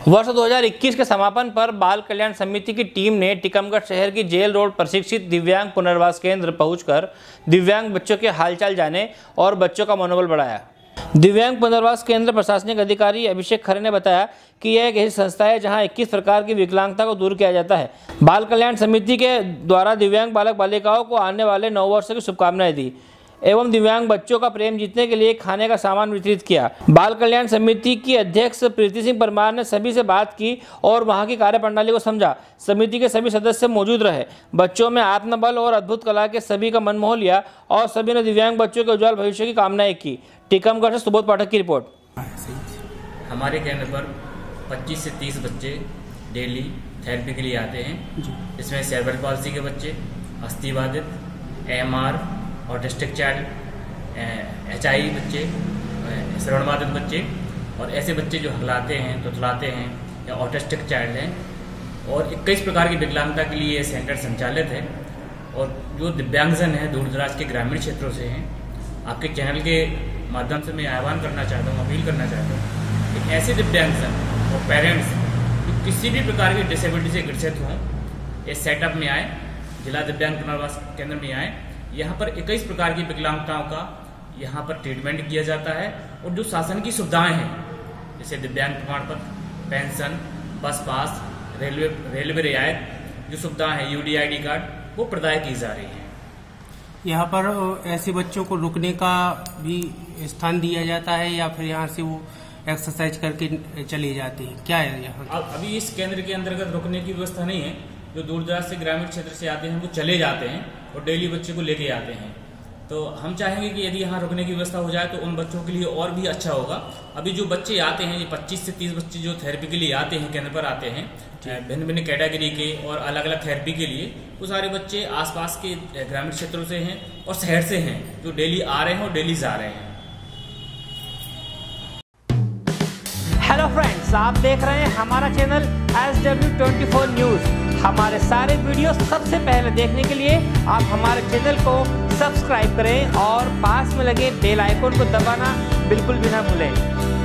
वर्ष 2021 के समापन पर बाल कल्याण समिति की टीम ने टीकमगढ़ शहर की जेल रोड प्रशिक्षित दिव्यांग पुनर्वास केंद्र पहुंचकर दिव्यांग बच्चों के हालचाल जाने और बच्चों का मनोबल बढ़ाया। दिव्यांग पुनर्वास केंद्र प्रशासनिक अधिकारी अभिषेक खरे ने बताया कि यह एक ऐसी संस्था है जहां 21 प्रकार की विकलांगता को दूर किया जाता है। बाल कल्याण समिति के द्वारा दिव्यांग बालक बालिकाओं को आने वाले नववर्ष की शुभकामनाएं दी एवं दिव्यांग बच्चों का प्रेम जीतने के लिए खाने का सामान वितरित किया। बाल कल्याण समिति की अध्यक्ष प्रीति सिंह परमार ने सभी से बात की और वहां की कार्यप्रणाली को समझा। समिति के सभी सदस्य मौजूद रहे। बच्चों में आत्मबल और अद्भुत कला के सभी का मन मोह लिया और सभी ने दिव्यांग बच्चों के उज्जवल भविष्य की कामनाएं की। टीकमगढ़ से सुबोध पाठक की रिपोर्ट। हमारे केंद्र पर 25 से 30 बच्चे डेली थेरेपी के लिए आते हैं। इसमें सेरेब्रल पॉल्सी के बच्चे, अस्थिबाधित, AMR, ऑटिस्टिक चाइल्ड, HI बच्चे, श्रवणबाधित बच्चे और ऐसे बच्चे जो हकलाते हैं, तुतलाते हैं या ऑटिस्टिक चाइल्ड हैं और 21 प्रकार की विकलांगता के लिए ये सेंटर संचालित है। और जो दिव्यांगजन हैं दूर दराज के ग्रामीण क्षेत्रों से हैं, आपके चैनल के माध्यम से मैं आह्वान करना चाहता हूँ, अपील करना चाहता हूँ कि ऐसे दिव्यांगजन और पेरेंट्स जो किसी भी प्रकार की डिसेबिलिटी से ग्रसित हों, इस सेटअप में आए, जिला दिव्यांग पुनर्वास केंद्र में आए। यहाँ पर 21 प्रकार की विकलांगताओं का यहाँ पर ट्रीटमेंट किया जाता है और जो शासन की सुविधाएं हैं जैसे दिव्यांग प्रमाण पत्र, पेंशन, बस पास, रेलवे रियायत, जो सुविधाएं हैं UDID कार्ड, वो प्रदान की जा रही है। यहाँ पर ऐसे बच्चों को रुकने का भी स्थान दिया जाता है या फिर यहाँ से वो एक्सरसाइज करके चले जाते हैं, क्या है यहाँ? अभी इस केंद्र के अंतर्गत रुकने की व्यवस्था नहीं है। जो दूर दराज से ग्रामीण क्षेत्र से आते हैं वो चले जाते हैं और डेली बच्चे को लेके आते हैं। तो हम चाहेंगे कि यदि यहाँ रुकने की व्यवस्था हो जाए तो उन बच्चों के लिए और भी अच्छा होगा। अभी जो बच्चे आते हैं, ये 25 से 30 बच्चे जो थेरेपी के लिए आते हैं, केंद्र पर आते हैं, भिन्न भिन्न कैटेगरी के और अलग अलग थेरेपी के लिए, वो सारे बच्चे आसपास के ग्रामीण क्षेत्रों से हैं और शहर से हैं जो डेली आ रहे हैं और डेली जा रहे हैं। हेलो फ्रेंड्स, आप देख रहे हैं हमारा चैनल SW24 न्यूज। हमारे सारे वीडियो सबसे पहले देखने के लिए आप हमारे चैनल को सब्सक्राइब करें और पास में लगे बेल आइकन को दबाना बिल्कुल भी ना भूलें।